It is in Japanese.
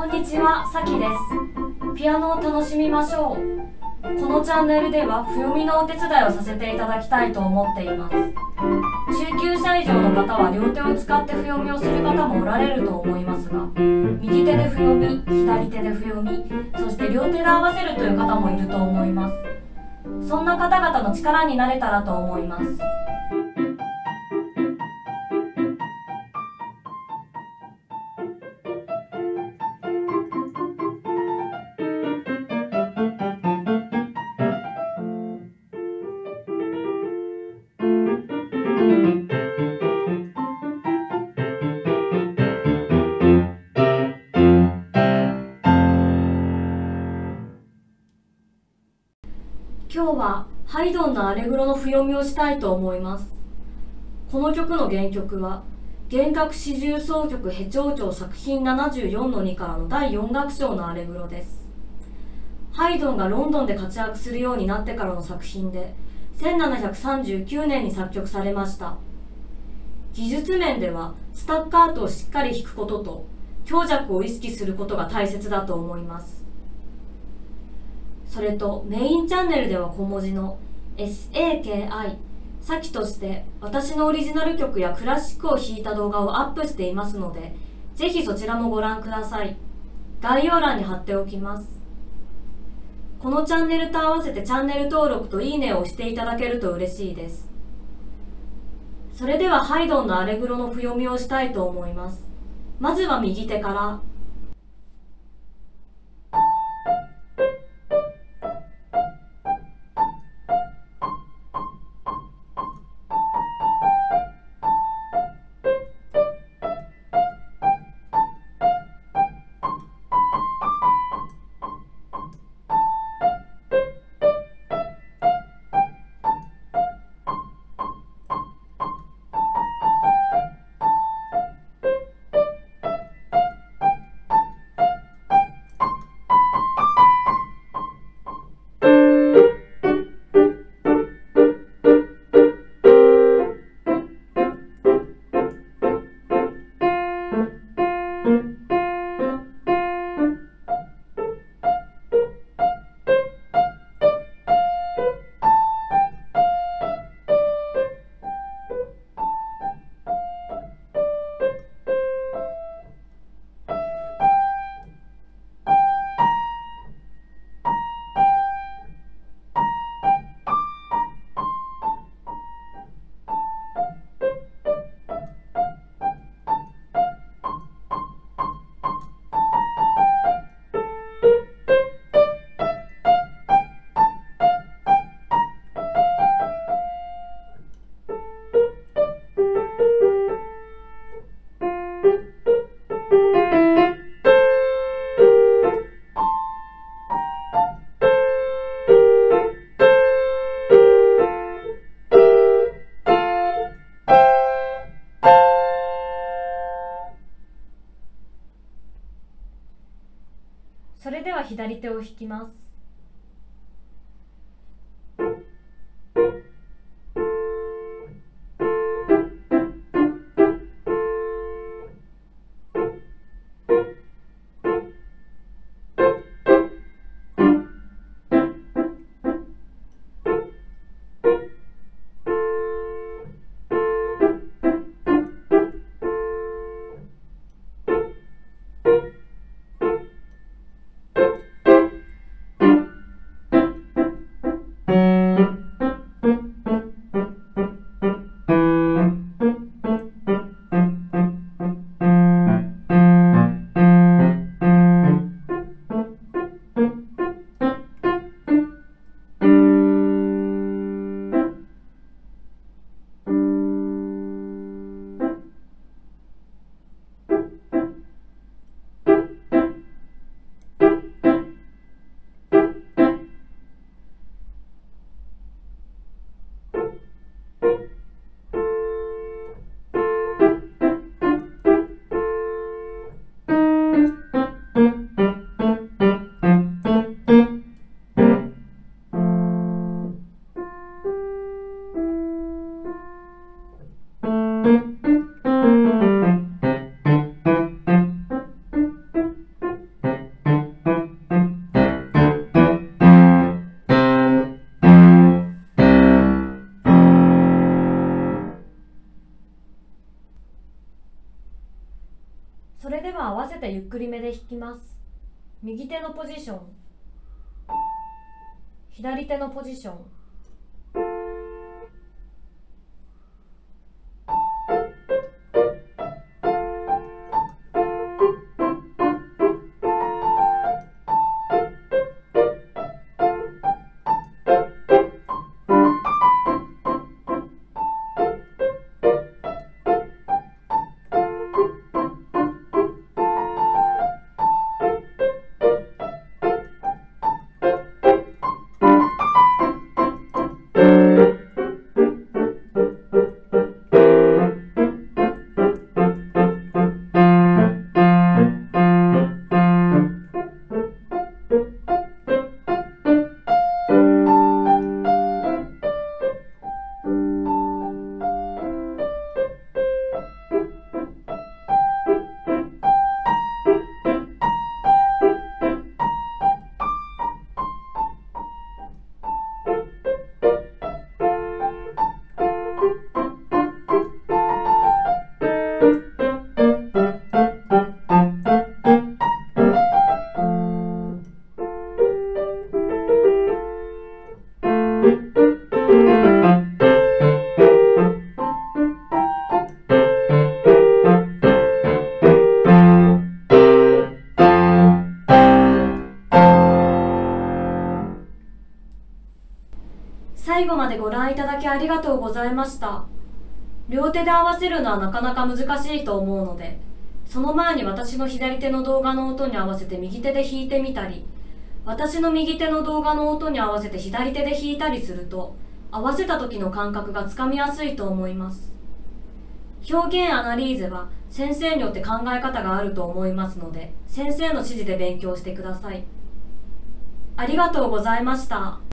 こんにちは、さきです。ピアノを楽しみましょう。このチャンネルでは譜読みのお手伝いをさせていただきたいと思っています。中級者以上の方は両手を使って譜読みをする方もおられると思いますが、右手で譜読み、左手で譜読み、そして両手で合わせるという方もいると思います。そんな方々の力になれたらと思います。今日はハイドンのアレグロの譜読みをしたいと思います。この曲の原曲は弦楽四重奏曲ヘ長調作品74の2からの第4楽章のアレグロです。ハイドンがロンドンで活躍するようになってからの作品で1739年に作曲されました。技術面ではスタッカートをしっかり弾くことと強弱を意識することが大切だと思います。それとメインチャンネルでは小文字の SAKI さきとして私のオリジナル曲やクラシックを弾いた動画をアップしていますので、ぜひそちらもご覧ください。概要欄に貼っておきます。このチャンネルと合わせてチャンネル登録といいねを押していただけると嬉しいです。それではハイドンのアレグロの譜読みをしたいと思います。まずは右手から。それでは左手を弾きます。 わせてゆっくりめで弾きます。右手のポジション、左手のポジション。最後までご覧いただきありがとうございました。両手で合わせるのはなかなか難しいと思うので、その前に私の左手の動画の音に合わせて右手で弾いてみたり、私の右手の動画の音に合わせて左手で弾いたりすると、合わせた時の感覚がつかみやすいと思います。表現アナリーゼは先生によって考え方があると思いますので、先生の指示で勉強してください。ありがとうございました。